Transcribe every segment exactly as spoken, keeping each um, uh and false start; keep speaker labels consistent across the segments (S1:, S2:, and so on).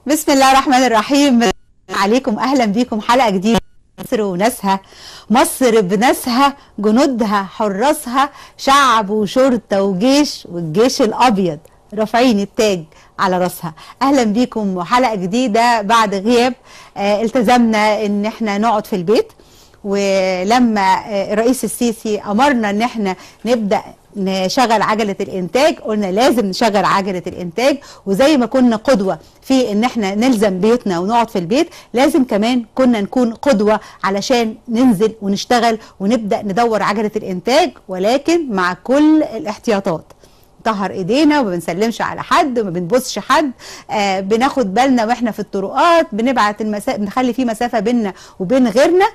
S1: بسم الله الرحمن الرحيم. عليكم اهلا بيكم حلقه جديده. مصر وناسها، مصر بناسها، جنودها حراسها، شعب وشرطه وجيش، والجيش الابيض رافعين التاج على راسها. اهلا بيكم حلقه جديده بعد غياب. آه التزمنا ان احنا نقعد في البيت، ولما آه الرئيس السيسي امرنا ان احنا نبدا نشغل عجلة الانتاج، قلنا لازم نشغل عجلة الانتاج. وزي ما كنا قدوة في ان احنا نلزم بيوتنا ونقعد في البيت، لازم كمان كنا نكون قدوة علشان ننزل ونشتغل ونبدأ ندور عجلة الانتاج، ولكن مع كل الاحتياطات. نطهر ايدينا وما بنسلمش على حد وما بنبصش حد، آه بناخد بالنا واحنا في الطرقات، بنبعت المسافة، بنخلي في مسافة بيننا وبين غيرنا.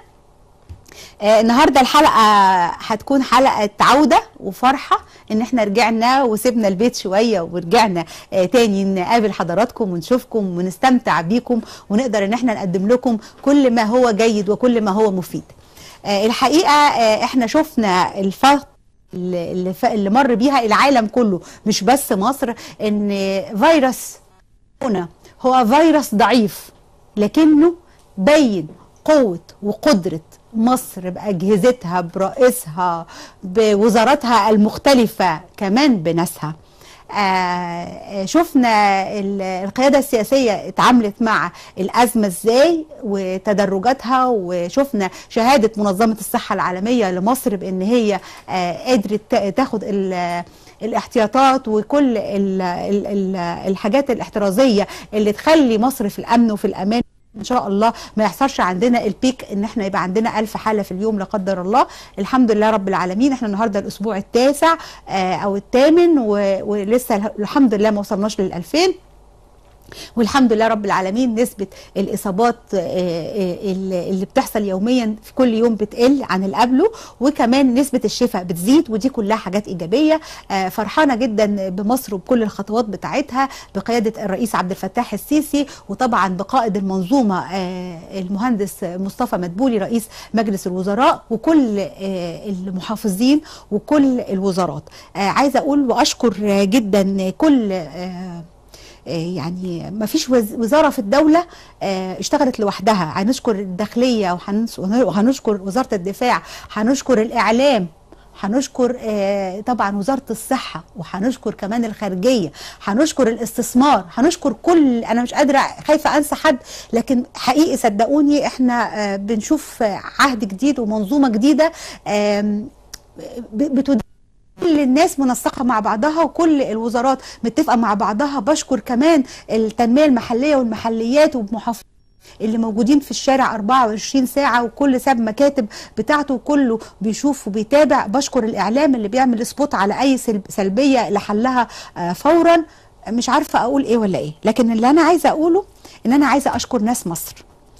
S1: آه النهارده الحلقه هتكون حلقه عوده وفرحه ان احنا رجعنا وسيبنا البيت شويه ورجعنا آه تاني نقابل حضراتكم ونشوفكم ونستمتع بيكم، ونقدر ان احنا نقدم لكم كل ما هو جيد وكل ما هو مفيد. آه الحقيقه آه احنا شفنا الفتره اللي, اللي مر بيها العالم كله، مش بس مصر، ان فيروس كورونا هو فيروس ضعيف، لكنه بين قوه وقدره مصر بأجهزتها، برئيسها، بوزاراتها المختلفة، كمان بناسها. آه شفنا القيادة السياسية اتعاملت مع الأزمة ازاي وتدرجاتها، وشفنا شهادة منظمة الصحة العالمية لمصر بأن هي آه قدرت تاخد الاحتياطات وكل ال ال ال الحاجات الاحترازية اللي تخلي مصر في الأمن وفي الأمان. ان شاء الله ما يحصلش عندنا البيك ان احنا يبقى عندنا ألف حالة في اليوم لا قدر الله. الحمد لله رب العالمين. احنا النهارده الاسبوع التاسع آه او الثامن، ولسه الحمد لله ما وصلناش للألفين، والحمد لله رب العالمين. نسبة الإصابات اللي بتحصل يوميا في كل يوم بتقل عن اللي قبله، وكمان نسبة الشفاء بتزيد، ودي كلها حاجات إيجابية. فرحانة جدا بمصر وبكل الخطوات بتاعتها بقيادة الرئيس عبد الفتاح السيسي، وطبعا بقائد المنظومة المهندس مصطفى مدبولي رئيس مجلس الوزراء، وكل المحافظين وكل الوزارات. عايزة أقول وأشكر جدا كل يعني ما فيش وزارة في الدولة اشتغلت لوحدها. هنشكر الداخلية وهنشكر وزارة الدفاع، هنشكر الإعلام، هنشكر طبعا وزارة الصحة، وهنشكر كمان الخارجية، هنشكر الاستثمار، هنشكر كل، أنا مش قادرة، خايفة أنسى حد، لكن حقيقي صدقوني احنا بنشوف عهد جديد ومنظومة جديدة بتدعم كل الناس منسقة مع بعضها، وكل الوزارات متفقة مع بعضها. بشكر كمان التنمية المحلية والمحليات والمحافظات اللي موجودين في الشارع أربعة وعشرين ساعة، وكل ساب مكاتب بتاعته وكله بيشوف وبيتابع. بشكر الإعلام اللي بيعمل سبوت على أي سلبية لحلها فورا. مش عارفة أقول إيه ولا إيه، لكن اللي أنا عايزة أقوله إن أنا عايزة أشكر ناس مصر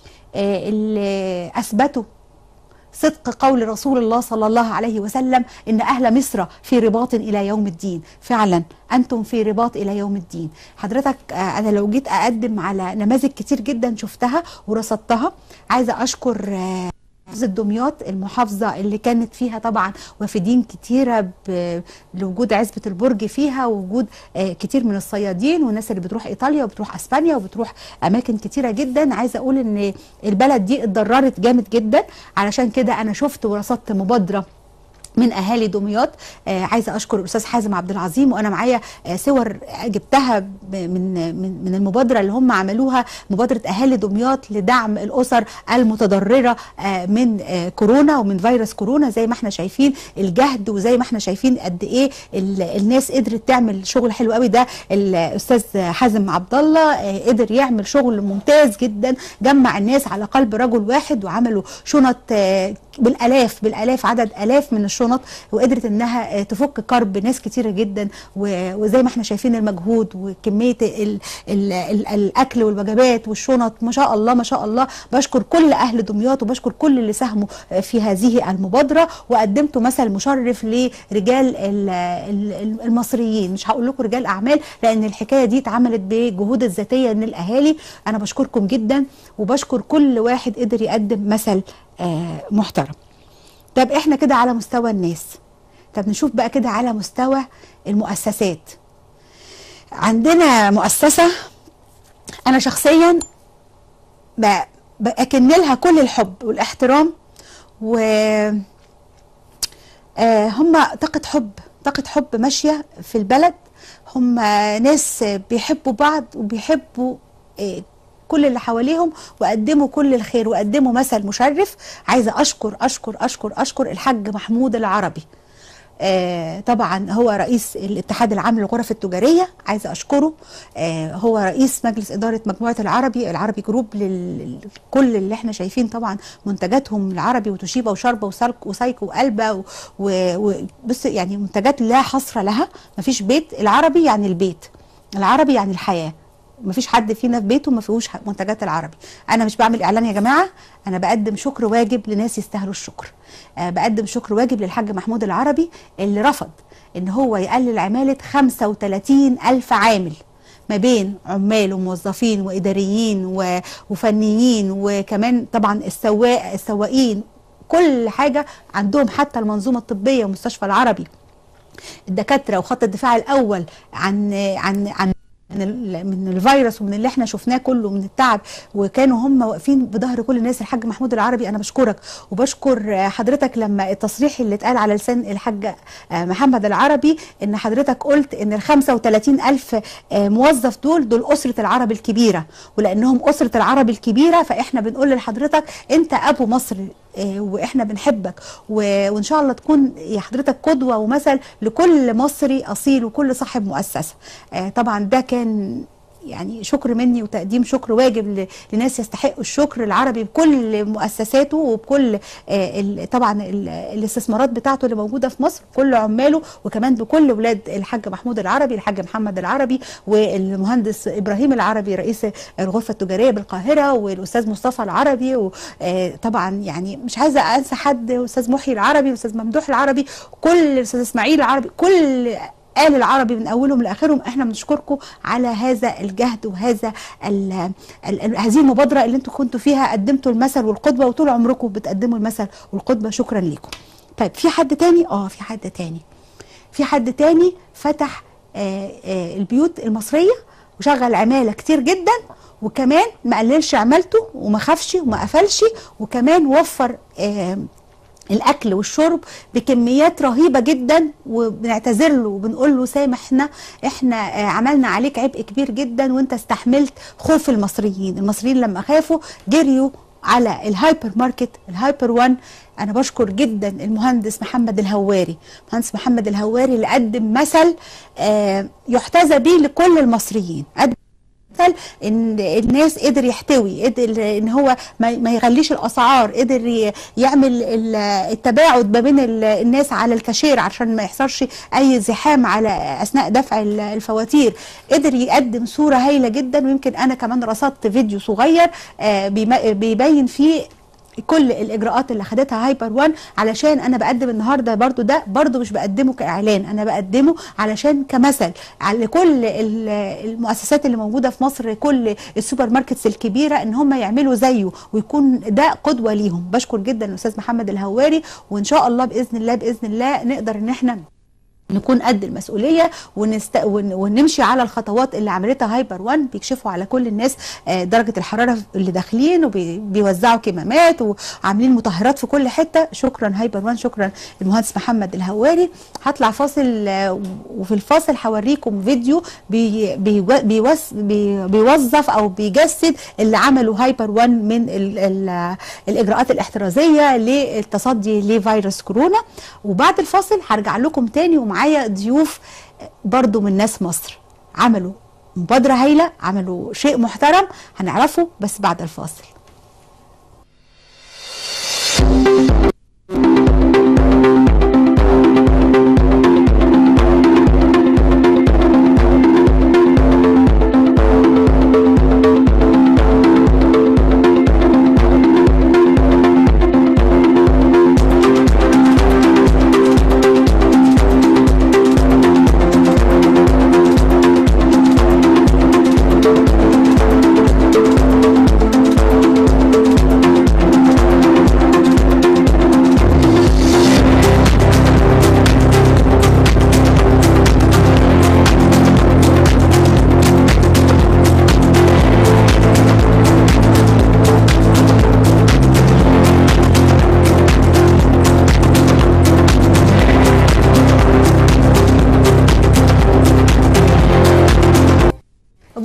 S1: اللي أثبتوا صدق قول رسول الله صلى الله عليه وسلم إن أهل مصر في رباط إلى يوم الدين. فعلا أنتم في رباط إلى يوم الدين. حضرتك أنا لو جيت أقدم على نماذج كتير جدا شفتها ورصدتها، عايزة أشكر محافظة دمياط، المحافظة اللي كانت فيها طبعا وافدين كتيرة لوجود عزبة البرج فيها، ووجود كتير من الصيادين والناس اللي بتروح إيطاليا وبتروح أسبانيا وبتروح أماكن كتيرة جدا. عايزة أقول إن البلد دي اتضررت جامد جدا، علشان كده أنا شفت ورصدت مبادرة من اهالي دمياط. آه عايزه اشكر الاستاذ حازم عبد العظيم، وانا معايا آه صور جبتها من من من المبادره اللي هم عملوها، مبادره اهالي دمياط لدعم الاسر المتضرره آه من آه كورونا ومن فيروس كورونا. زي ما احنا شايفين الجهد، وزي ما احنا شايفين قد ايه الناس قدرت تعمل شغل حلو قوي. ده الاستاذ حازم عبد الله آه قدر يعمل شغل ممتاز جدا، جمع الناس على قلب رجل واحد، وعملوا شنط آه بالالاف بالالاف عدد الاف من الشنط، وقدرت انها تفك كرب ناس كتيره جدا. وزي ما احنا شايفين المجهود وكميه ال ال ال الاكل والوجبات والشنط، ما شاء الله ما شاء الله. بشكر كل اهل دمياط وبشكر كل اللي ساهموا في هذه المبادره، وقدمت مثل مشرف لرجال المصريين. مش هقول لكم رجال اعمال، لان الحكايه دي اتعملت بجهود الذاتيه من الاهالي. انا بشكركم جدا، وبشكر كل واحد قدر يقدم مثل آه محترم. طب احنا كده على مستوى الناس، طب نشوف بقى كده على مستوى المؤسسات. عندنا مؤسسة انا شخصيا باكن لها كل الحب والاحترام، و آه هم طاقة حب، طاقة حب ماشية في البلد. هم ناس بيحبوا بعض وبيحبوا آه كل اللي حواليهم، وقدموا كل الخير وقدموا مثل مشرف. عايزة أشكر أشكر أشكر أشكر الحاج محمود العربي، آه طبعا هو رئيس الاتحاد العام للغرف التجارية، عايزة أشكره. آه هو رئيس مجلس إدارة مجموعة العربي، العربي جروب، لكل اللي احنا شايفين طبعا منتجاتهم العربي وتوشيبا وشاربة وسالك وسايكو وقلبة، وبص يعني منتجات لا حصر لها. مفيش بيت العربي يعني البيت، العربي يعني الحياة. مفيش حد فينا في بيته ما فيهوش منتجات العربي. انا مش بعمل اعلان يا جماعه، انا بقدم شكر واجب لناس يستاهلوا الشكر. أه بقدم شكر واجب للحاج محمود العربي اللي رفض ان هو يقلل عماله خمسة وثلاثين ألف عامل، ما بين عمال وموظفين واداريين وفنيين، وكمان طبعا السواق السواقين، كل حاجه عندهم، حتى المنظومه الطبيه ومستشفى العربي، الدكاتره وخط الدفاع الاول عن عن عن من من الفيروس ومن اللي احنا شفناه كله من التعب، وكانوا هم واقفين بظهر كل الناس. الحاج محمود العربي انا بشكرك، وبشكر حضرتك لما التصريح اللي اتقال على لسان الحاج محمد العربي ان حضرتك قلت ان ال خمسة وثلاثين ألف موظف دول دول اسره العرب الكبيره، ولانهم اسره العرب الكبيره فاحنا بنقول لحضرتك انت ابو مصر، واحنا بنحبك، وان شاء الله تكون يا حضرتك قدوه ومثل لكل مصري اصيل وكل صاحب مؤسسه. طبعا ده كان يعني شكر مني وتقديم شكر واجب لناس يستحقوا الشكر، العربي بكل مؤسساته وبكل طبعا الاستثمارات بتاعته اللي موجوده في مصر، كل عماله، وكمان بكل ولاد الحاج محمود العربي، الحاج محمد العربي والمهندس ابراهيم العربي رئيس الغرفه التجاريه بالقاهره، والاستاذ مصطفى العربي، وطبعا يعني مش عايزه انسى حد، استاذ محي العربي واستاذ ممدوح العربي، كل الاستاذ اسماعيل العربي، كل آل العربي من اولهم لاخرهم. احنا بنشكركم على هذا الجهد وهذا ال ال هذه المبادره اللي انتم كنتوا فيها قدمتوا المثل والقدوه، وطول عمركم بتقدموا المثل والقدوه. شكرا لكم. طيب في حد تاني؟ اه في حد تاني في حد تاني فتح آآ آآ البيوت المصريه وشغل عماله كتير جدا، وكمان ما قللش عمالته وما خافش وما قفلش، وكمان وفر الاكل والشرب بكميات رهيبه جدا، وبنعتذر له وبنقول له سامحنا، احنا عملنا عليك عبء كبير جدا، وانت استحملت خوف المصريين. المصريين لما خافوا جريوا على الهايبر ماركت، الهايبر وان. انا بشكر جدا المهندس محمد الهواري، المهندس محمد الهواري اللي قدم مثل يحتذى به لكل المصريين. ان الناس قدر يحتوي، قدر ان هو ما يغليش الاسعار، قدر يعمل التباعد ما بين الناس على الكاشير عشان ما يحصلش اي زحام على اثناء دفع الفواتير، قدر يقدم صوره هايله جدا. ويمكن انا كمان رصدت فيديو صغير بيبين فيه كل الاجراءات اللي خدتها هايبر وان، علشان انا بقدم النهارده برضو ده برضو مش بقدمه كاعلان، انا بقدمه علشان كمثل على كل المؤسسات اللي موجوده في مصر، كل السوبر ماركتس الكبيره، ان هم يعملوا زيه ويكون ده قدوه ليهم. بشكر جدا الاستاذ محمد الهواري، وان شاء الله باذن الله باذن الله نقدر ان احنا نكون قد المسؤوليه ونست... ونمشي على الخطوات اللي عملتها هايبر وان. بيكشفوا على كل الناس درجه الحراره اللي داخلين، وبيوزعوا كمامات وعاملين مطهرات في كل حته. شكرا هايبر وان، شكرا المهندس محمد الهواري. هطلع فاصل، وفي الفاصل هوريكم فيديو بي... بي... بيوز... بي... بيوظف او بيجسد اللي عمله هايبر وان من ال... ال... الاجراءات الاحترازيه للتصدي لفيروس كورونا. وبعد الفاصل هرجع لكم تاني ومع معايا ضيوف برضو من ناس مصر عملوا مبادرة هايلة، عملوا شيء محترم، هنعرفه بس بعد الفاصل.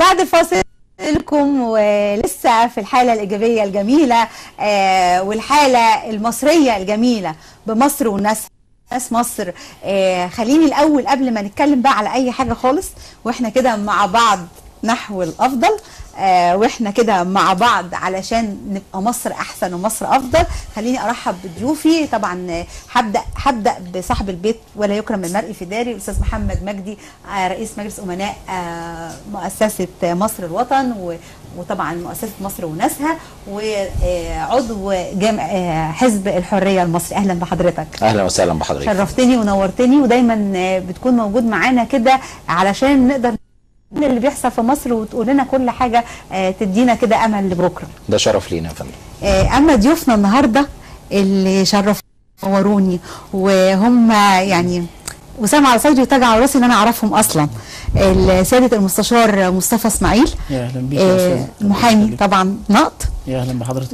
S1: بعد فاصل لكم ولسه في الحالة الإيجابية الجميلة آه والحالة المصرية الجميلة بمصر والناس ناس مصر. آه خليني الأول قبل ما نتكلم بقى على أي حاجة خالص، وإحنا كده مع بعض نحو الأفضل، آه واحنا كده مع بعض علشان نبقى مصر احسن ومصر افضل. خليني ارحب بضيوفي. طبعا هبدا هبدا بصاحب البيت ولا يكرم المرء في داري، الاستاذ محمد مجدي، آه رئيس مجلس امناء آه مؤسسه مصر الوطن، وطبعا مؤسسه مصر وناسها، وعضو جامع آه حزب الحريه المصري. اهلا بحضرتك.
S2: اهلا وسهلا بحضرتك،
S1: شرفتني ونورتني، ودايما بتكون موجود معانا كده علشان نقدر اللي بيحصل في مصر وتقول لنا كل حاجه آه تدينا كده امل لبكره.
S2: ده شرف لينا يا فندم.
S1: آه اما ضيوفنا النهارده اللي شرفوني ونوروني وهم يعني وسام على صدري وتاج على راسي اللي انا اعرفهم اصلا، سياده المستشار مصطفى اسماعيل.
S3: يا اهلا بيك يا استاذ.
S1: آه محامي طبعا نقط.
S3: يا اهلا بحضرتك.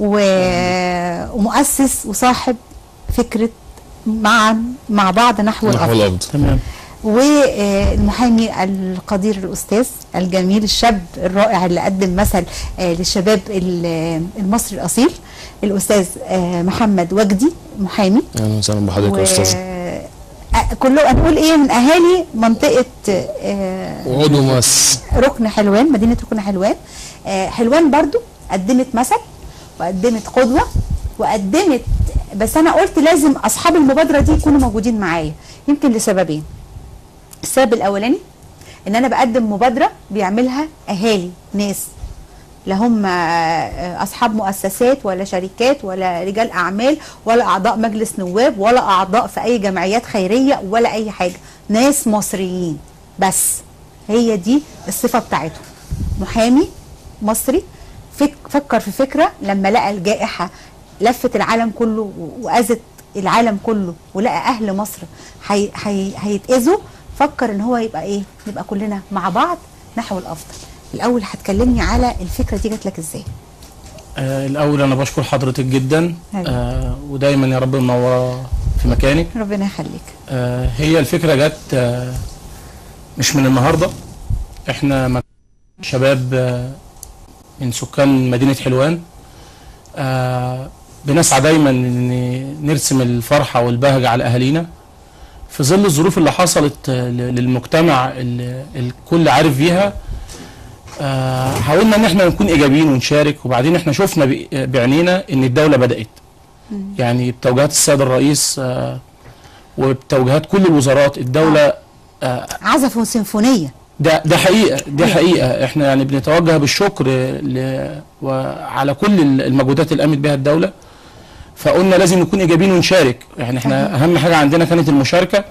S1: ومؤسس وصاحب فكره معا مع بعض نحو الافضل.
S3: تمام.
S1: والمحامي القدير الاستاذ الجميل الشاب الرائع اللي قدم مثل للشباب المصري الاصيل، الاستاذ محمد وجدي محامي.
S4: اهلا وسهلا بحضرتك يا استاذ.
S1: كله هنقول ايه من اهالي منطقه
S4: وعود ومؤسس
S1: ركن حلوان، مدينه ركن حلوان. حلوان برضو قدمت مثل وقدمت قدوه وقدمت، بس انا قلت لازم اصحاب المبادره دي يكونوا موجودين معايا، يمكن لسببين. السبب الاولاني ان انا بقدم مبادره بيعملها اهالي، ناس لا هم اصحاب مؤسسات ولا شركات ولا رجال اعمال ولا اعضاء مجلس نواب ولا اعضاء في اي جمعيات خيريه ولا اي حاجه، ناس مصريين بس. هي دي الصفه بتاعتهم. محامي مصري فك فكر في فكره لما لقى الجائحه لفت العالم كله واذت العالم كله، ولقى اهل مصر هي هي هيتاذوا، فكر ان هو يبقى ايه، نبقى كلنا مع بعض نحو الافضل. الاول هتكلمني على الفكره دي جات لك ازاي؟
S3: آه الاول انا بشكر حضرتك جدا، آه ودايما يا رب منوره في مكانك.
S1: ربنا يخليك.
S3: آه هي الفكره جت آه مش من النهارده، احنا شباب آه من سكان مدينه حلوان، آه بنسعى دايما ان نرسم الفرحه والبهجه على اهالينا في ظل الظروف اللي حصلت للمجتمع اللي الكل عارف بيها. آه حاولنا ان احنا نكون ايجابيين ونشارك، وبعدين احنا شفنا بعينينا ان الدوله بدات يعني بتوجيهات السيد الرئيس آه وبتوجيهات كل الوزارات الدوله آه
S1: عزفوا سيمفونيه. ده
S3: ده حقيقه دي حقيقه احنا يعني بنتوجه بالشكر على كل المجهودات اللي قامت بها الدوله. فقلنا لازم نكون ايجابيين ونشارك، يعني احنا اهم حاجه عندنا كانت المشاركه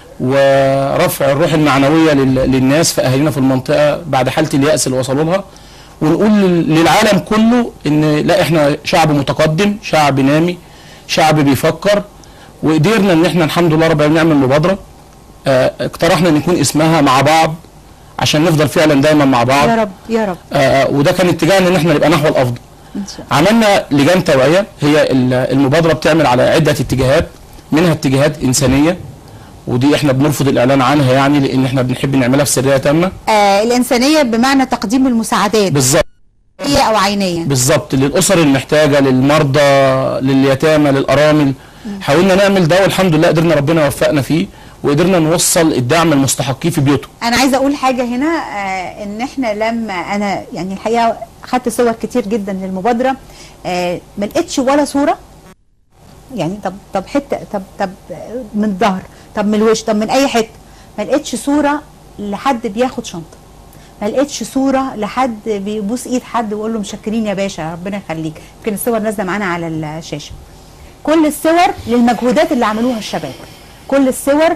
S3: ورفع الروح المعنويه للناس في اهالينا في المنطقه بعد حاله اليأس اللي وصلوا لها، ونقول للعالم كله ان لا احنا شعب متقدم، شعب نامي، شعب بيفكر. وقدرنا ان احنا الحمد لله رب العالمين نعمل مبادره، اه اقترحنا ان يكون اسمها مع بعض عشان نفضل فعلا دايما مع بعض.
S1: يا رب يا رب.
S3: اه وده كان اتجاهنا ان احنا نبقى نحو الافضل. عملنا لجان توعيه، هي المبادره بتعمل على عده اتجاهات، منها اتجاهات انسانيه ودي احنا بنرفض الاعلان عنها يعني لان احنا بنحب نعملها في سريه تامه.
S1: آه الانسانيه بمعنى تقديم المساعدات
S3: بالظبط
S1: او عينيه
S3: بالظبط للاسر المحتاجه، للمرضى، لليتامى، للارامل. حاولنا نعمل ده والحمد لله قدرنا، ربنا وفقنا فيه وقدرنا نوصل الدعم المستحقيه في بيوتهم.
S1: انا عايزه اقول حاجه هنا، آه ان احنا لما انا يعني الحقيقه خدت صور كتير جدا للمبادره، آه ما لقيتش ولا صوره يعني طب طب حته طب طب من الظهر، طب من الوش، طب من اي حته، ما لقيتش صوره لحد بياخد شنطه، ما لقيتش صوره لحد بيبوس ايد حد ويقول له مشكرين يا باشا ربنا يخليك. يمكن الصور نازله معانا على الشاشه. كل الصور للمجهودات اللي عملوها الشباب، كل الصور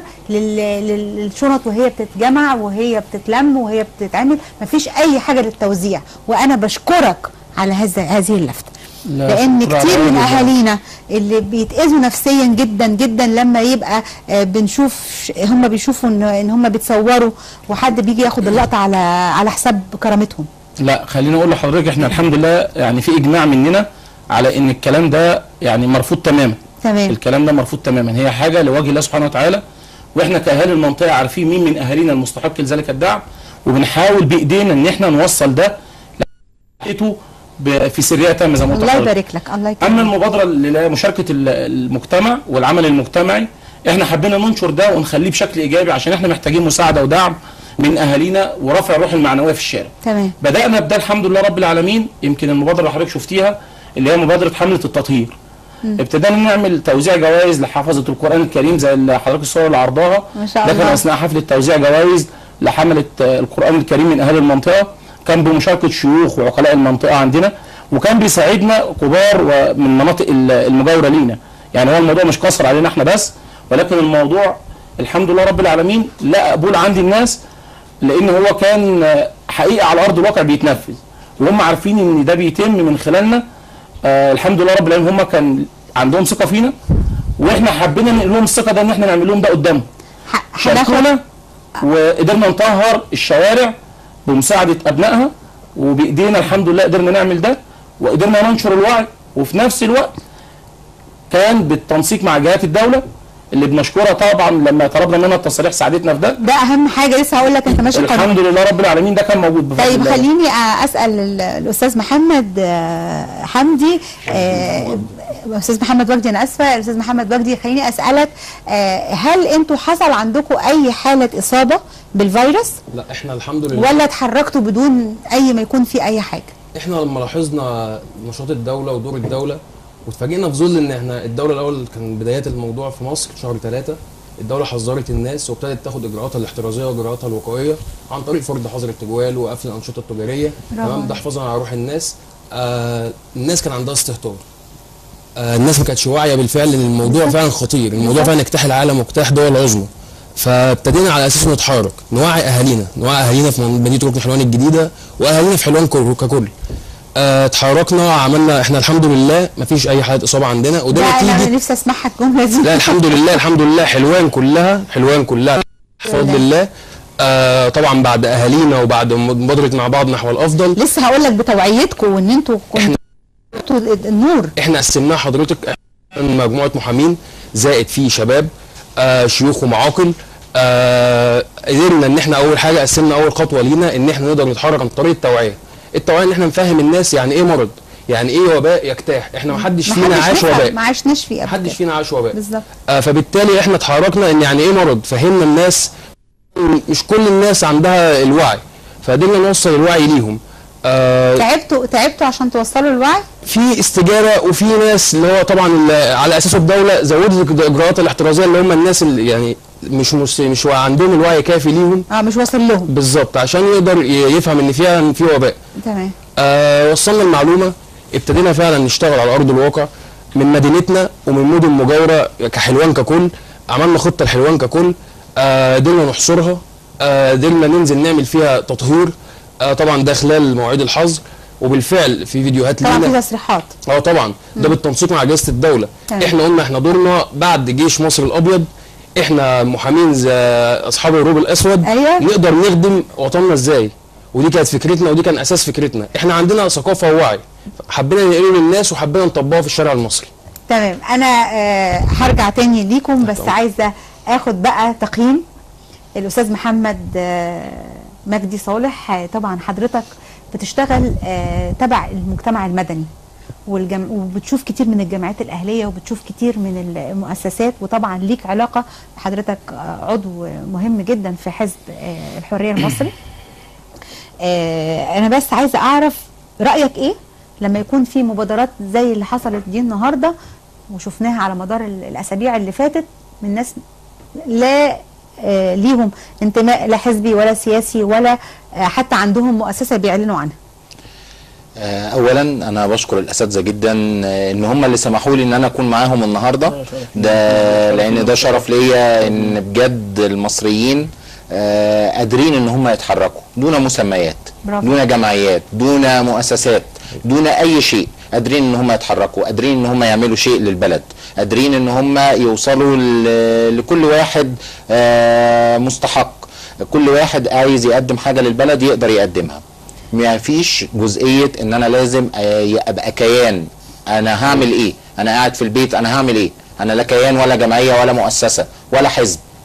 S1: للشنط وهي بتتجمع وهي بتتلم وهي بتتعمل، مفيش اي حاجه للتوزيع. وانا بشكرك على هذا هذه اللفته، لان كتير من اهالينا اللي بيتاذوا نفسيا جدا جدا لما يبقى بنشوف هم بيشوفوا ان ان هم بيتصوروا وحد بيجي ياخد اللقطه على على حساب كرامتهم.
S3: لا خليني اقول لحضرتك احنا الحمد لله يعني في اجماع مننا على ان الكلام ده يعني مرفوض تماما.
S1: تمام.
S3: الكلام ده مرفوض تماما، هي حاجه لوجه الله سبحانه وتعالى، واحنا كاهالي المنطقه عارفين مين من اهالينا المستحق لذلك الدعم، وبنحاول بايدينا ان احنا نوصل ده لحقيقته في سريه تامه زي ما قلت.
S1: الله يبارك لك. الله يكرمك.
S3: اما المبادره لمشاركه المجتمع والعمل المجتمعي، احنا حبينا ننشر ده ونخليه بشكل ايجابي عشان احنا محتاجين مساعده ودعم من اهالينا ورفع الروح المعنويه في الشارع.
S1: تمام.
S3: بدانا بده الحمد لله رب العالمين. يمكن المبادره اللي حضرتك شفتيها اللي هي مبادره حمله التطهير، ابتدينا نعمل توزيع جوائز لحفظه القران الكريم زي اللي حضرتك الصور اللي عرضاها.
S1: ما شاء الله.
S3: ده كان اثناء حفله توزيع جوائز لحمله القران الكريم من اهالي المنطقه، كان بمشاركه شيوخ وعقلاء المنطقه عندنا، وكان بيساعدنا كبار ومن المناطق المجاوره لينا. يعني هو الموضوع مش قصر علينا احنا بس، ولكن الموضوع الحمد لله رب العالمين لا قبول عند الناس، لان هو كان حقيقه على ارض الواقع بيتنفذ، وهم عارفين ان ده بيتم من خلالنا. آه الحمد لله رب العالمين هم كان عندهم ثقه فينا، واحنا حبينا ننقل لهم الثقه ده ان احنا نعمل لهم ده قدامهم. شاركونا وقدرنا نطهر الشوارع بمساعده ابنائها، وبايدينا الحمد لله قدرنا نعمل ده، وقدرنا ننشر الوعي، وفي نفس الوقت كان بالتنسيق مع جهات الدوله اللي بنشكرها طبعا لما طلبنا منها التصريح ساعدتنا في ده.
S1: ده اهم حاجه لسه هقول لك انت ماشي
S3: الحمد قدر. لله رب العالمين ده كان موجود بفضل
S1: طيب
S3: الله.
S1: خليني اسال الاستاذ محمد حمدي، استاذ محمد وجدي، انا اسفه الاستاذ محمد وجدي، خليني اسالك هل انتوا حصل عندكم اي حاله اصابه بالفيروس؟
S4: لا احنا الحمد لله.
S1: ولا اتحركتوا بدون اي ما يكون في اي حاجه؟
S4: احنا لما لاحظنا نشاط الدوله ودور الدوله واتفاجئنا في ظل ان احنا الدوله الاول كان بدايات الموضوع في مصر شهر ثلاثة، الدوله حذرت الناس وابتدت تاخد اجراءاتها الاحترازيه واجراءاتها الوقائيه عن طريق فرض حظر التجوال وقفل الانشطه التجاريه، تمام، ده حفاظا على روح الناس. آه الناس كان عندها استهتار، آه الناس ما كانتش واعيه بالفعل ان الموضوع فعلا خطير، الموضوع فعلا اجتاح العالم واجتاح دول عظمى. فابتدينا على اساس نتحرك، نوعي اهالينا، نوعي اهالينا في مدينه ركن حلوان الجديده واهالينا في حلوان ككل. آه اتحركنا، عملنا احنا الحمد لله ما فيش اي حاله اصابه عندنا، وده نتيجه
S1: انا نفسي اسمعها الجمله دي.
S4: لا الحمد لله الحمد لله حلوان كلها حلوان كلها بفضل الله. آه طبعا بعد اهالينا وبعد مبادره مع بعض نحو الافضل.
S1: لسه هقول لك بتوعيتكم وان انتوا كنتوا النور.
S4: احنا قسمناها حضرتك مجموعه محامين زائد في شباب آه شيوخ ومعاقل. آه قدرنا ان احنا اول حاجه قسمنا اول خطوه لينا ان احنا نقدر نتحرك عن طريق التوعيه. التوعيه ان احنا نفهم الناس يعني ايه مرض، يعني ايه وباء يجتاح، احنا ما حدش فينا عاش وباء،
S1: ما عشناش فيه،
S4: ما حدش فينا عاش وباء
S1: بالظبط.
S4: آه فبالتالي احنا اتحركنا ان يعني ايه مرض، فهمنا الناس، مش كل الناس عندها الوعي، فقدرنا نوصل الوعي ليهم.
S1: آه تعبتوا تعبتوا عشان توصلوا الوعي؟
S4: في استجابه، وفي ناس اللي هو طبعا على اساسه الدوله زودت الاجراءات الاحترازيه اللي هم الناس اللي يعني مش مش مش عندهم الوعي كافي ليهم،
S1: اه مش واصل لهم
S4: بالظبط عشان يقدر يفهم ان فيها في وباء.
S1: تمام.
S4: آه وصلنا المعلومه، ابتدينا فعلا نشتغل على ارض الواقع من مدينتنا ومن مدن مجاوره كحلوان ككل، عملنا خطه لحلوان ككل، قدرنا آه نحصرها، قدرنا آه ننزل نعمل فيها تطهير، آه طبعا ده خلال مواعيد الحظر، وبالفعل في فيديوهات
S1: لينا
S4: طبعا
S1: في تصريحات
S4: اه طبعا ده بالتنسيق مع اجهزه الدوله.
S1: تمام.
S4: احنا قلنا احنا دورنا بعد جيش مصر الابيض، احنا محامين زي اصحاب الروب الاسود.
S1: أيوة.
S4: نقدر نخدم وطننا ازاي، ودي كانت فكرتنا ودي كان اساس فكرتنا. احنا عندنا ثقافه ووعي حبينا ننقله للناس وحبينا نطبقها في الشارع المصري.
S1: تمام. انا آه هرجع تاني ليكم، بس طبعا. عايزه اخد بقى تقييم الاستاذ محمد آه مجدي صالح. آه طبعا حضرتك بتشتغل آه تبع المجتمع المدني والجم... وبتشوف كتير من الجمعيات الاهليه وبتشوف كتير من المؤسسات، وطبعا ليك علاقه، حضرتك عضو مهم جدا في حزب آه الحريه المصري. آه انا بس عايزه اعرف رايك ايه لما يكون في مبادرات زي اللي حصلت دي النهارده وشفناها على مدار الاسابيع اللي فاتت من ناس لا آه ليهم انتماء لا حزبي ولا سياسي ولا آه حتى عندهم مؤسسه بيعلنوا عنها.
S2: اولا انا بشكر الاساتذه جدا ان هم اللي سمحوا لي ان انا اكون معاهم النهارده، ده لان ده شرف ليا ان بجد المصريين قادرين ان هم يتحركوا دون مسميات، دون جمعيات، دون مؤسسات، دون اي شيء، قادرين ان هم يتحركوا، قادرين ان هم يعملوا شيء للبلد، قادرين ان هم يوصلوا لكل واحد مستحق، كل واحد عايز يقدم حاجه للبلد يقدر يقدمها. ما فيش جزئيه ان انا لازم ابقى كيان، انا هعمل ايه؟ انا قاعد في البيت انا هعمل ايه؟ انا لا كيان ولا جمعيه ولا مؤسسه ولا حزب،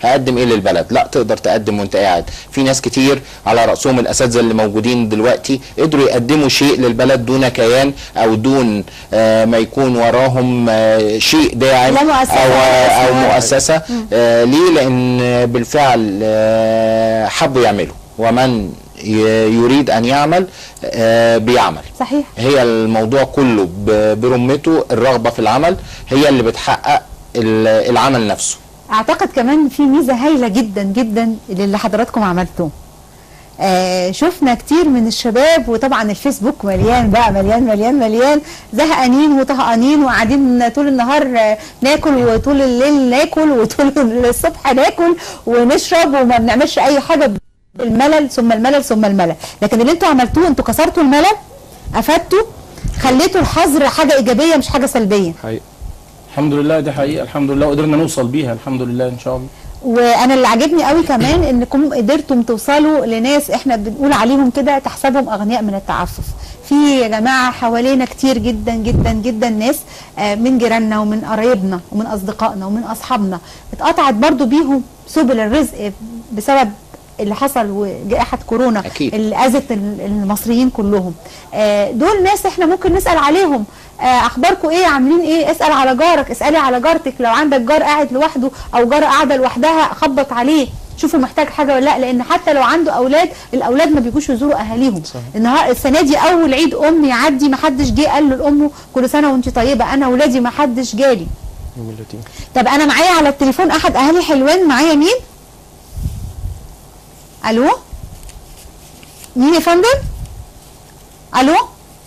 S2: هقدم ايه للبلد؟ لا، تقدر تقدم وانت قاعد. في ناس كتير على راسهم الاساتذه اللي موجودين دلوقتي قدروا يقدموا شيء للبلد دون كيان او دون آه ما يكون وراهم آه شيء داعم
S1: لا مؤسسة
S2: او
S1: ولا
S2: او
S1: اسم.
S2: مؤسسه. آه ليه؟ لان بالفعل آه حبوا يعملوا، ومن ي- يريد ان يعمل آه بيعمل.
S1: صحيح.
S2: هي الموضوع كله ب- برمته الرغبه في العمل هي اللي بتحقق ال- العمل نفسه.
S1: اعتقد كمان في ميزه هايله جدا جدا اللي حضراتكم عملتوه. آه شفنا كتير من الشباب، وطبعا الفيسبوك مليان بقى، مليان مليان مليان، زهقانين وطهقانين وقاعدين طول النهار آه ناكل، وطول الليل ناكل، وطول الصبح ناكل ونشرب، وما بنعملش اي حاجه. الملل ثم الملل ثم الملل. لكن اللي انتوا عملتوه، انتوا كسرتوا الملل، افدتوا، خليتوا الحظر حاجه ايجابيه مش حاجه سلبيه.
S4: حقيقة.
S3: الحمد لله، دي حقيقه، الحمد لله قدرنا نوصل بيها الحمد لله ان شاء الله.
S1: وانا اللي عاجبني قوي كمان انكم قدرتم توصلوا لناس احنا بنقول عليهم كده تحسبهم اغنياء من التعفف. في يا جماعه حوالينا كتير جدا جدا جدا ناس من جيراننا ومن قرايبنا ومن اصدقائنا ومن اصحابنا اتقطعت برضو بيهم سبل الرزق بسبب اللي حصل وجائحه كورونا
S2: أكيد.
S1: اللي اذت المصريين كلهم. دول ناس احنا ممكن نسال عليهم، اخباركم ايه، عاملين ايه، اسال على جارك، اسالي على جارتك، لو عندك جار قاعد لوحده او جاره قاعده لوحدها خبط عليه شوفوا محتاج حاجه ولا لا، لان حتى لو عنده اولاد الاولاد ما بيجوش يزوروا اهاليهم. النهار السنه دي اول عيد ام يعدي ما حدش جه قال له لامه كل سنه وانت طيبه، انا ولادي ما حدش جالي. طب انا معايا على التليفون احد اهالي حلوان، معايا مين؟ الو مين يا فندم؟ الو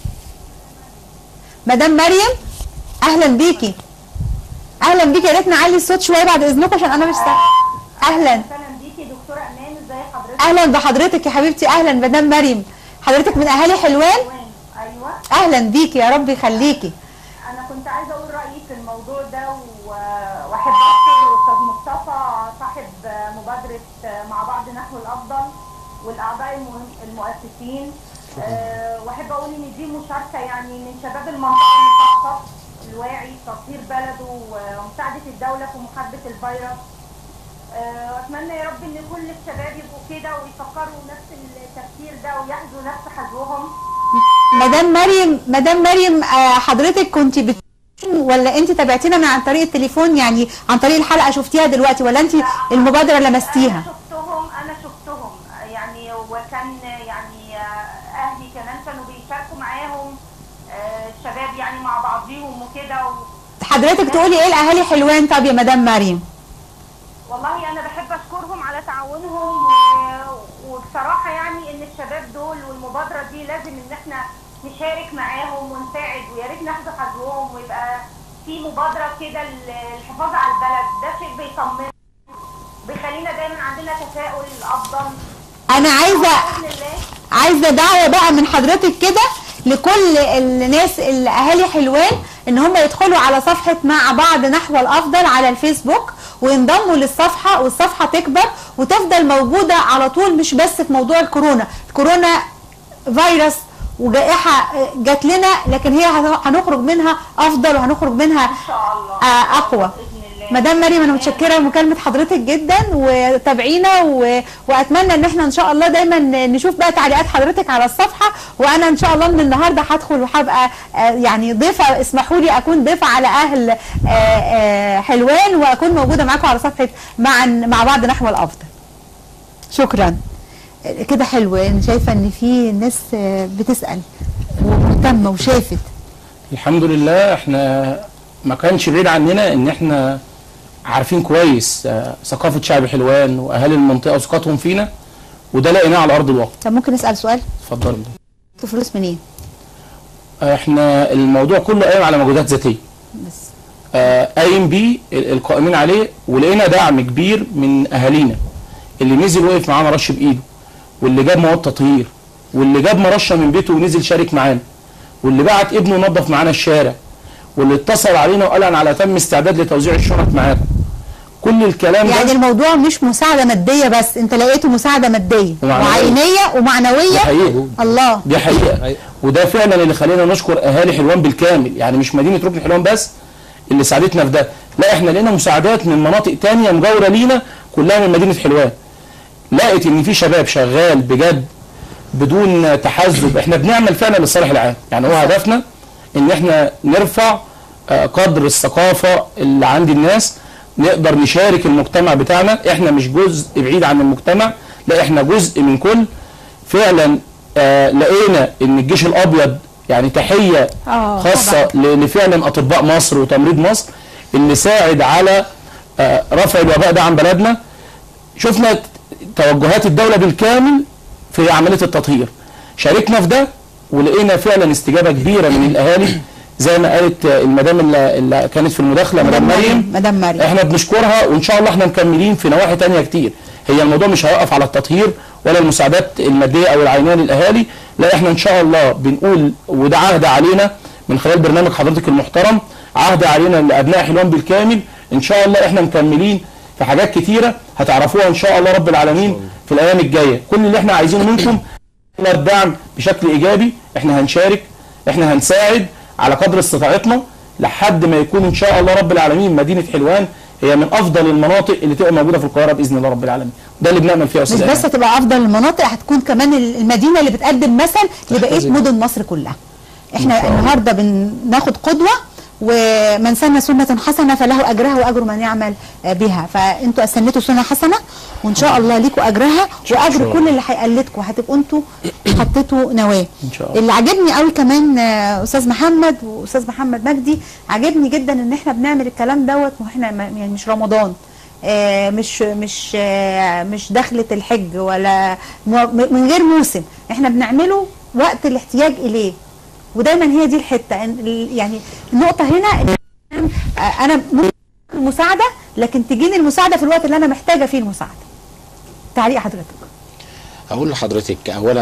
S1: مدام مريم، اهلا بيكي. اهلا بيكي، يا ريت نعلي الصوت شويه بعد اذنكم عشان انا مش سامعه. اهلا
S5: اهلا بيكي دكتوره امان، ازي حضرتك؟
S1: اهلا بحضرتك يا حبيبتي. اهلا مدام مريم، حضرتك من اهالي حلوان؟
S5: ايوه
S1: اهلا بيكي، يا رب يخليكي.
S5: انا كنت عايزه اقول رايي في الموضوع ده، و- واحب اشكر الاستاذ مصطفى صاحب مبادره مع بعض نحو الافضل والاعضاء الم- المؤسسين. أه واحب اقول ان دي مشاركه يعني من شباب المنطقه المثقف الواعي تطهير بلده ومساعده الدوله في محاربه الفيروس. أه واتمنى يا رب ان كل الشباب يبقوا كده ويفكروا نفس التفكير ده ويحذوا نفس حذوهم.
S1: مدام مريم مدام مريم آه، حضرتك كنت بت ولا انت تابعتينا من عن طريق التليفون، يعني عن طريق الحلقه شفتيها دلوقتي، ولا انت المبادره لمستيها؟
S5: انا شفتهم انا شفتهم يعني، وكان يعني اهلي كمان كانوا بيشاركوا معاهم، آه، الشباب يعني مع بعضيهم وكده و...
S1: حضرتك تقولي ايه لاهالي حلوان طب يا مدام مريم؟
S5: والله انا بحب اشكرهم على تعاونهم، و... وبصراحه يعني ان الشباب دول والمبادره دي لازم ان احنا نشارك معاهم ونساعد، ويا ريت ناخد حظهم ويبقى في مبادره كده للحفاظ على البلد. ده شيء بيطمنا بيخلينا دايما عندنا تفاؤل افضل.
S1: انا عايزه
S5: باذن الله
S1: عايزه دعوه بقى من حضرتك كده لكل الناس اللي اهالي حلوان ان هم يدخلوا على صفحه مع بعض نحو الافضل على الفيسبوك وينضموا للصفحه، والصفحه تكبر وتفضل موجوده على طول، مش بس في موضوع الكورونا. الكورونا فيروس وجائحه جات لنا، لكن هي هنخرج منها افضل وهنخرج منها
S5: ان شاء الله
S1: اقوى.
S5: باذن الله.
S1: مدام مريم انا متشكره لمكالمه حضرتك جدا، وتابعينا و... واتمنى ان احنا ان شاء الله دايما نشوف بقى تعليقات حضرتك على الصفحه، وانا ان شاء الله من النهارده هدخل وهبقى يعني ضيفه، اسمحوا لي اكون ضيفه على اهل حلوان واكون موجوده معاكم على صفحه مع مع بعض نحو الافضل. شكرا كده. حلو، انا شايفه ان في ناس بتسال ومهتمه وشافت.
S3: الحمد لله، احنا ما كانش بعيد عننا ان احنا عارفين كويس آه، ثقافه شعب حلوان واهالي المنطقه وثقتهم فينا، وده لقيناه على ارض الواقع.
S1: طب ممكن نسال سؤال؟
S3: اتفضل.
S1: انتوا فلوس منين؟
S3: احنا الموضوع كله قايم على مجهودات ذاتيه.
S1: بس
S3: آه، قايم بيه القائمين عليه، ولقينا دعم كبير من اهالينا اللي نزل وقف معانا رش بايده، واللي جاب مواد تطهير، واللي جاب مرشه من بيته ونزل شارك معانا، واللي بعت ابنه نظف معانا الشارع، واللي اتصل علينا وقال انا على تم استعداد لتوزيع الشنط معاكم. كل الكلام ده
S1: يعني الموضوع مش مساعده ماديه بس، انت لقيته مساعده ماديه
S3: ومعنوية.
S1: وعينيه ومعنويه.
S3: دي حقيقه،
S1: الله،
S3: دي حقيقه، وده فعلا اللي خلينا نشكر اهالي حلوان بالكامل، يعني مش مدينه ركن حلوان بس اللي ساعدتنا في ده، لا احنا لقينا مساعدات من مناطق ثانيه مجاوره لينا كلها من مدينه حلوان، لقيت ان في شباب شغال بجد بدون تحزب. احنا بنعمل فعلا للصالح العام، يعني هو هدفنا ان احنا نرفع قدر الثقافه اللي عند الناس، نقدر نشارك المجتمع بتاعنا. احنا مش جزء بعيد عن المجتمع، لا احنا جزء من كل. فعلا آه لقينا ان الجيش الابيض يعني تحيه خاصه لفعلا اطباء مصر وتمريض مصر اللي ساعد على آه رفع الوباء ده عن بلدنا. شفنا توجهات الدوله بالكامل في عمليه التطهير، شاركنا في ده ولقينا فعلا استجابه كبيره من الاهالي زي ما قالت المدام اللي, اللي كانت في المداخله مدام مريم.
S1: مدام مريم
S3: احنا بنشكرها، وان شاء الله احنا مكملين في نواحي ثانيه كتير. هي الموضوع مش هيقف على التطهير ولا المساعدات الماديه او العينيه للاهالي، لا احنا ان شاء الله بنقول وده عهد علينا من خلال برنامج حضرتك المحترم، عهد علينا لابناء حلوان بالكامل. ان شاء الله احنا مكملين في حاجات كتيره هتعرفوها ان شاء الله رب العالمين في الايام الجايه. كل اللي احنا عايزينه منكم الدعم بشكل ايجابي، احنا هنشارك، احنا هنساعد على قدر استطاعتنا لحد ما يكون ان شاء الله رب العالمين مدينه حلوان هي من افضل المناطق اللي تبقى موجوده في القاهره باذن الله رب العالمين. ده اللي بنامل فيه يا استاذ.
S1: مش بس هتبقى افضل المناطق، هتكون كمان المدينه اللي بتقدم مثل لبقيه مدن مصر كلها. احنا النهارده بناخد قدوه، ومن سن سنه حسنه فله اجرها واجر من يعمل بها. فانتوا استنيتوا سنه حسنه وان شاء الله ليكوا اجرها واجر كل اللي هيقلدكم، هتبقوا انتوا حطيتوا نواه. ان شاء الله. اللي عجبني قوي كمان استاذ محمد واستاذ محمد مجدي، عجبني جدا ان احنا بنعمل الكلام دوت واحنا يعني مش رمضان، آه مش مش آه مش دخلة الحج ولا من غير موسم، احنا بنعمله وقت الاحتياج اليه. ودايما هي دي الحته، يعني النقطه هنا انا مساعده لكن تجيني المساعده في الوقت اللي انا محتاجه فيه المساعده. تعليق حضرتك؟
S2: هقول لحضرتك اولا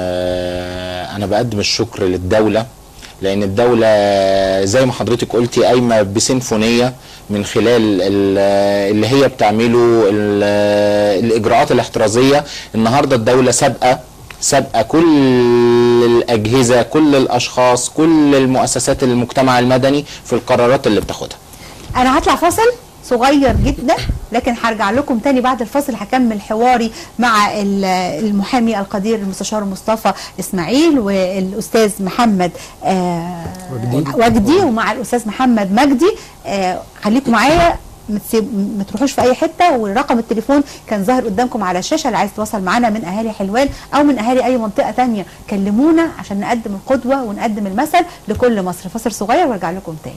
S2: انا بقدم الشكر للدوله، لان الدوله زي ما حضرتك قلتي قايمه بسيمفونيه من خلال اللي هي بتعمله الاجراءات الاحترازيه. النهارده الدوله سابقه سابقه كل الاجهزه، كل الاشخاص، كل المؤسسات المجتمع المدني في القرارات اللي بتاخدها.
S1: انا هطلع فاصل صغير جدا لكن هرجع لكم تاني بعد الفاصل، هكمل حواري مع المحامي القدير المستشار مصطفى اسماعيل والاستاذ محمد آه وجدي ومع الاستاذ محمد مجدي. آه خليكم معايا، ما تروحوش في اي حته، ورقم التليفون كان ظاهر قدامكم على الشاشه. اللي عايز يتواصل معانا من اهالي حلوان او من اهالي اي منطقه ثانيه كلمونا عشان نقدم القدوه ونقدم المثل لكل مصر. فاصل صغير وارجع لكم تاني.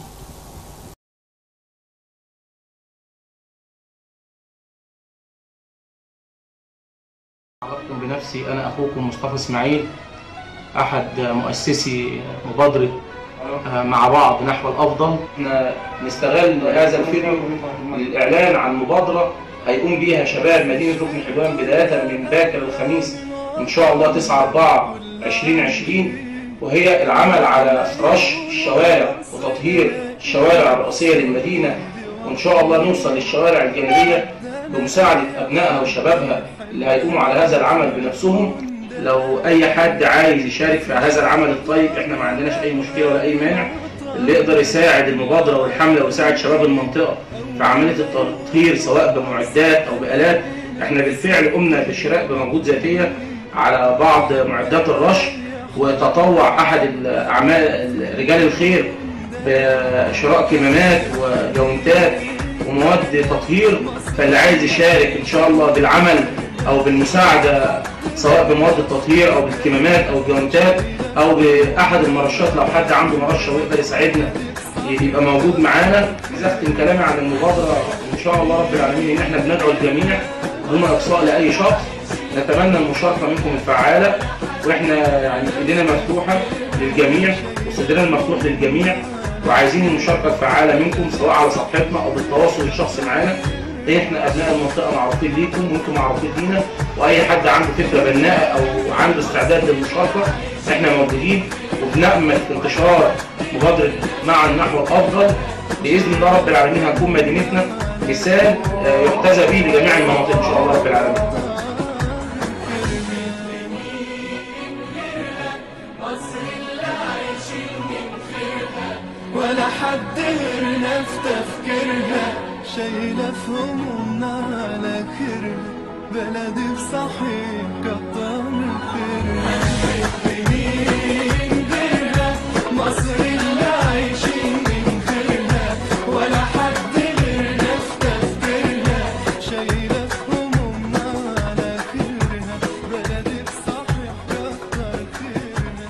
S3: عرفتم بنفسي، انا اخوكم مصطفى اسماعيل، احد مؤسسي مبادره مع بعض نحو الافضل. احنا نستغل هذا الفيديو للاعلان عن مبادره هيقوم بيها شباب مدينه ركن حلوان بدايه من باكر الخميس ان شاء الله تسعة أربعة ألفين وعشرين، وهي العمل على رش الشوارع وتطهير الشوارع الرئيسيه للمدينه، وان شاء الله نوصل للشوارع الجانبيه بمساعده ابنائها وشبابها اللي هيقوموا على هذا العمل بنفسهم. لو اي حد عايز يشارك في هذا العمل الطيب احنا ما عندناش اي مشكله ولا اي مانع. اللي يقدر يساعد المبادره والحمله ويساعد شباب المنطقه في عمليه التطهير سواء بمعدات او بالات، احنا بالفعل قمنا بالشراء بمجهود ذاتيه على بعض معدات الرش، وتطوع احد الاعمال رجال الخير بشراء كمامات وجوانتات ومواد تطهير. فاللي عايز يشارك ان شاء الله بالعمل او بالمساعده سواء بمواد التطهير او بالكمامات او الجوانتات او باحد المرشات، لو حد عنده مرشه ويقدر يساعدنا يبقى موجود معانا. اختم كلامي عن المبادره ان شاء الله رب العالمين ان احنا بندعو الجميع دون اقصاء لاي شخص. نتمنى المشاركه منكم الفعاله، واحنا يعني ايدينا مفتوحه للجميع وصدرنا مفتوح للجميع، وعايزين المشاركه الفعاله منكم سواء على صفحتنا او بالتواصل الشخصي معانا. احنا ابناء المنطقه معروفين ليكم وانتم معروفين لينا، واي حد عنده فكره بناءه او عنده استعداد للمشاركه احنا موجودين، وبنأمل انتشار مبادره معا نحو الافضل. باذن الله رب العالمين هتكون مدينتنا مثال يحتذى به لجميع المناطق ان شاء الله رب العالمين.
S6: ولا حد غيرنا في تفكيرها، شايله في همومنا على كده. بلدي بصحيح كتر خيرها مين غيرها مصر اللي عايشين من خيرها ولا حد غيرنا افتكرها شايلة همومنا على خيرها بلدي بصحيح كتر خيرها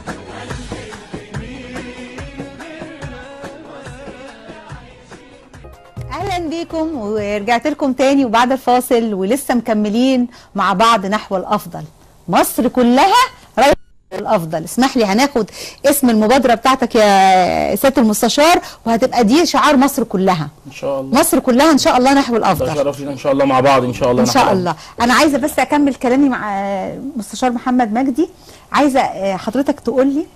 S1: اهلا بيكم ورجعت لكم تاني وبعد الفاصل ولسه مكملين مع بعض نحو الافضل. مصر كلها رايحه الافضل. اسمح لي هناخد اسم المبادره بتاعتك يا سياده المستشار وهتبقى دي شعار مصر كلها
S3: ان شاء الله.
S1: مصر كلها ان شاء الله نحو الافضل.
S3: ده شرف لينا ان شاء الله مع بعض ان شاء الله
S1: ان شاء الله. انا عايزه بس اكمل كلامي مع مستشار محمد مجدي. عايزه حضرتك تقول لي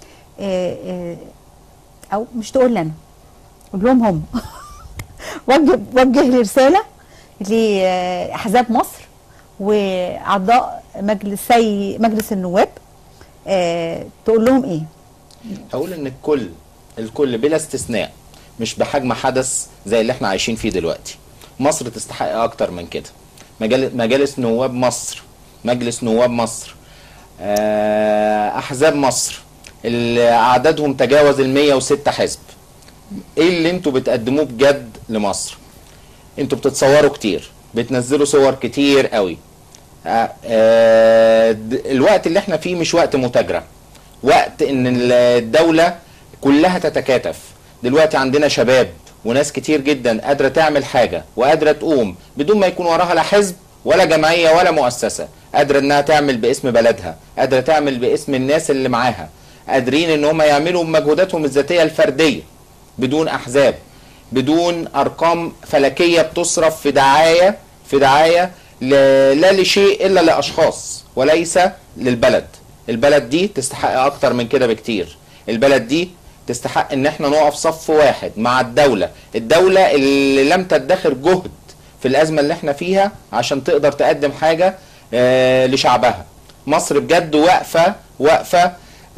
S1: او مش تقول لي انا قول لهم هم وجه وجه لي رساله لاحزاب مصر واعضاء مجلسي مجلس النواب. أه تقول لهم ايه؟
S2: هقول ان الكل الكل بلا استثناء مش بحجم حدث زي اللي احنا عايشين فيه دلوقتي. مصر تستحق اكتر من كده. مجال مجالس نواب مصر، مجلس نواب مصر، أه احزاب مصر اللي اعدادهم تجاوز ال مية وستة حزب. ايه اللي انتوا بتقدموه بجد لمصر؟ انتوا بتتصوروا كتير، بتنزلوا صور كتير قوي. آه آه الوقت اللي احنا فيه مش وقت متاجرة، وقت ان الدولة كلها تتكاتف. دلوقتي عندنا شباب وناس كتير جدا قادرة تعمل حاجة وقادرة تقوم بدون ما يكون وراها لا حزب ولا جمعية ولا مؤسسة، قادرة انها تعمل باسم بلدها، قادرة تعمل باسم الناس اللي معاها، قادرين ان هم يعملوا مجهوداتهم الذاتية الفردية بدون احزاب، بدون ارقام فلكيه بتصرف في دعايه في دعايه لا لشيء الا لاشخاص وليس للبلد. البلد دي تستحق اكتر من كده بكتير. البلد دي تستحق ان احنا نقف صف واحد مع الدوله، الدوله اللي لم تدخر جهد في الازمه اللي احنا فيها عشان تقدر تقدم حاجه آه لشعبها. مصر بجد واقفه واقفه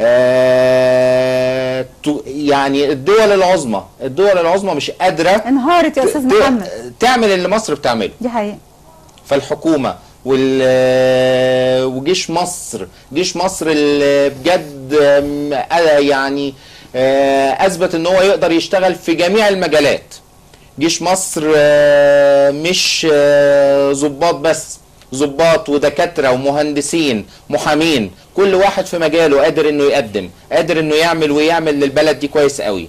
S2: آه يعني الدول العظمى الدول العظمى مش قادره
S1: انهارت يا استاذ محمد
S2: تعمل اللي مصر بتعمله.
S1: دي حقيقه.
S2: فالحكومه وال وجيش مصر جيش مصر اللي بجد يعني اثبت ان هو يقدر يشتغل في جميع المجالات. جيش مصر مش ضباط بس، ضباط ودكاتره ومهندسين محامين، كل واحد في مجاله قادر انه يقدم، قادر انه يعمل ويعمل للبلد دي كويس قوي.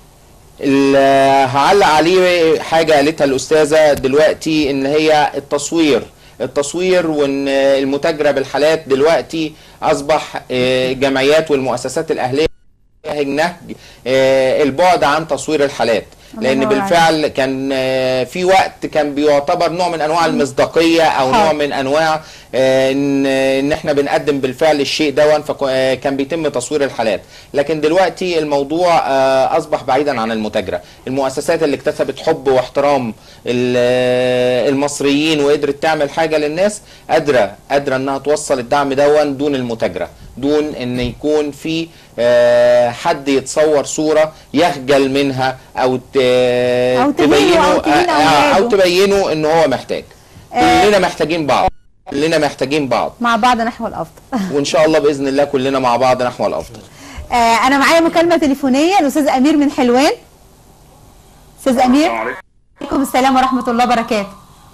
S2: هعلق عليه حاجه قالتها الاستاذه دلوقتي، ان هي التصوير التصوير وان المتاجره بالحالات دلوقتي اصبح الجمعيات والمؤسسات الاهليه نهج البعد عن تصوير الحالات، لان بالفعل كان في وقت كان بيعتبر نوع من انواع المصداقيه او نوع من انواع ان ان احنا بنقدم بالفعل الشيء دون، فكان بيتم تصوير الحالات. لكن دلوقتي الموضوع اصبح بعيدا عن المتاجره. المؤسسات اللي اكتسبت حب واحترام المصريين وقدرت تعمل حاجه للناس قادره قادره انها توصل الدعم دون دون المتاجره، دون ان يكون في حد يتصور صوره يخجل منها او
S1: أو
S2: تبينه
S1: أو,
S2: أو تبينه ان هو محتاج. كلنا محتاجين بعض، كلنا محتاجين بعض
S1: مع بعض نحو الافضل.
S2: وان شاء الله باذن الله كلنا مع بعض نحو الافضل.
S1: آه انا معايا مكالمه تليفونيه الاستاذ امير من حلوان. استاذ امير. عليكم السلام ورحمه الله وبركاته.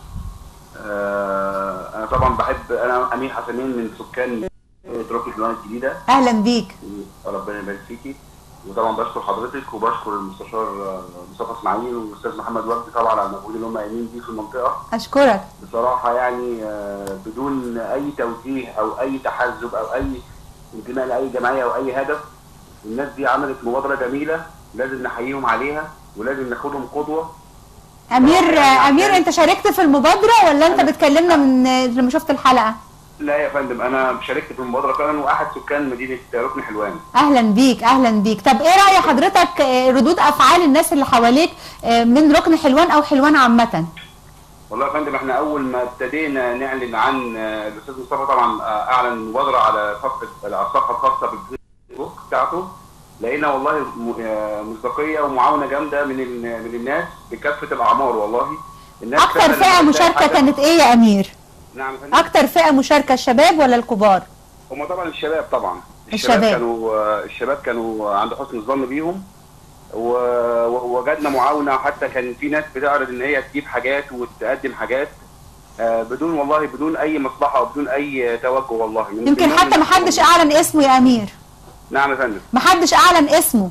S7: آه انا طبعا بحب، انا امين حسنين من سكان ركن حلوان الجديده.
S1: اهلا بيك.
S7: ربنا يبارك فيكي. وطبعا بشكر حضرتك وبشكر المستشار مصطفى اسماعيل والاستاذ محمد وجدي طبعا على المجهود اللي هم قايمين بيه في المنطقه.
S1: اشكرك.
S7: بصراحه يعني بدون اي توجيه او اي تحزب او اي انتماء لاي جمعيه او اي هدف، الناس دي عملت مبادره جميله لازم نحييهم عليها ولازم ناخدهم قدوه.
S1: امير امير انت شاركت في المبادره ولا انت بتكلمنا من لما شفت الحلقه؟
S7: لا يا فندم، انا شاركت في المبادره فعلا واحد سكان مدينه ركن حلوان.
S1: اهلا بيك اهلا بيك. طب ايه راي حضرتك ردود افعال الناس اللي حواليك من ركن حلوان او حلوان عامه؟
S7: والله يا فندم احنا اول ما ابتدينا نعلن عن الاستاذ مصطفى طبعا اعلن المبادره على صفحه الصفحه الخاصه بالفيسبوك بتاعته، لقينا والله مصداقيه ومعاونه جامده من من الناس بكافه الاعمار. والله الناس
S1: اكثر فئه مشاركه كانت ايه يا امير؟
S7: نعم يا فندم.
S1: اكتر فئه مشاركه الشباب ولا الكبار؟
S7: هم طبعا الشباب، طبعا
S1: الشباب.
S7: الشباب كانوا الشباب كانوا عند حسن الظن بيهم، ووجدنا معاونه، حتى كان في ناس بتعرض ان هي تجيب حاجات وتقدم حاجات بدون والله بدون اي مصلحه وبدون اي توجه والله.
S1: يمكن حتى ما حدش اعلن اسمه يا امير.
S7: نعم يا فندم.
S1: ما حدش اعلن اسمه.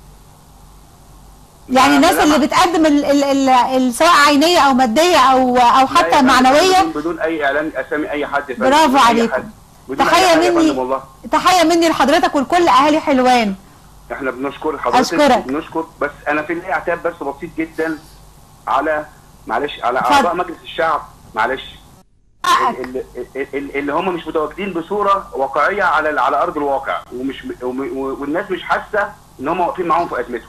S1: يعني الناس اللي بتقدم ال ال ال سواء عينيه او ماديه او او حتى معنويه
S7: بدون, بدون اي اعلان اسامي اي حد.
S1: برافو عليكم. تحيه مني تحيه مني لحضرتك ولكل اهالي حلوان.
S7: احنا بنشكر حضرتك بنشكر، بس انا في لي اعتاب بس بسيط جدا على معلش على اعضاء مجلس الشعب، معلش اللي, اللي هم مش متواجدين بصوره واقعيه على على ارض الواقع، ومش والناس مش حاسه ان هم واقفين معاهم في ازمتهم.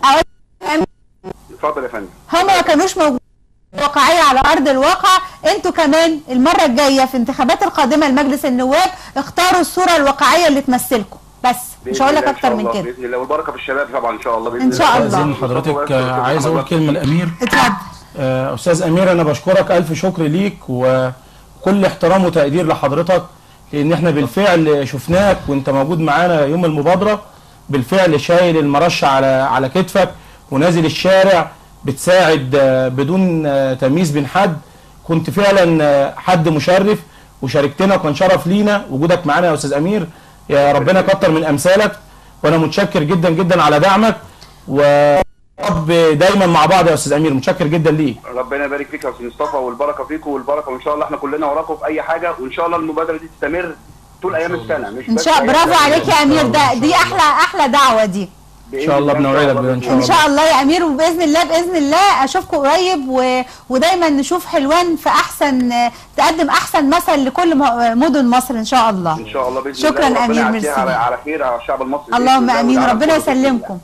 S7: اتفضل يا فندم.
S1: هم ما كانوش موجودين واقعيه على ارض الواقع. انتوا كمان المره الجايه في الانتخابات القادمه لمجلس النواب اختاروا الصوره الواقعيه اللي تمثلكم، بس مش هقول لك اكتر من كده.
S7: باذن الله، والبركه في الشباب طبعا ان شاء الله. باذن
S1: ان شاء الله.
S3: الله. حضرتك عايز اقول كلمه لامير.
S1: اتفضل.
S3: آه استاذ امير، انا بشكرك الف شكر ليك وكل احترام وتقدير لحضرتك، لان احنا بالفعل شفناك وانت موجود معانا يوم المبادره، بالفعل شايل المرشح على على كتفك ونازل الشارع بتساعد بدون تمييز بين حد. كنت فعلا حد مشرف وشاركتنا، وكان شرف لينا وجودك معانا يا استاذ امير. يا ربنا يكتر من امثالك، وانا متشكر جدا جدا على دعمك، ورب دايما مع بعض يا استاذ امير. متشكر جدا ليك.
S7: ربنا يبارك فيك يا استاذ مصطفى، والبركه فيكم والبركه، وان شاء الله احنا كلنا وراكم في اي حاجه، وان شاء الله المبادره دي تستمر طول ايام السنه. مش
S1: ان شاء الله. برافو عليك يا امير، ده دي احلى احلى دعوه دي.
S3: ان شاء الله بنوعدك ان شاء الله.
S1: ان شاء الله يا امير، وباذن الله باذن الله اشوفكم قريب، و... ودايما نشوف حلوان في احسن، تقدم احسن مثل لكل مدن مصر ان شاء الله.
S7: ان شاء الله باذن
S1: شكرا
S7: الله.
S1: امير، ميرسي.
S7: على على خير على الشعب المصري.
S1: اللهم امين، ربنا يسلمكم.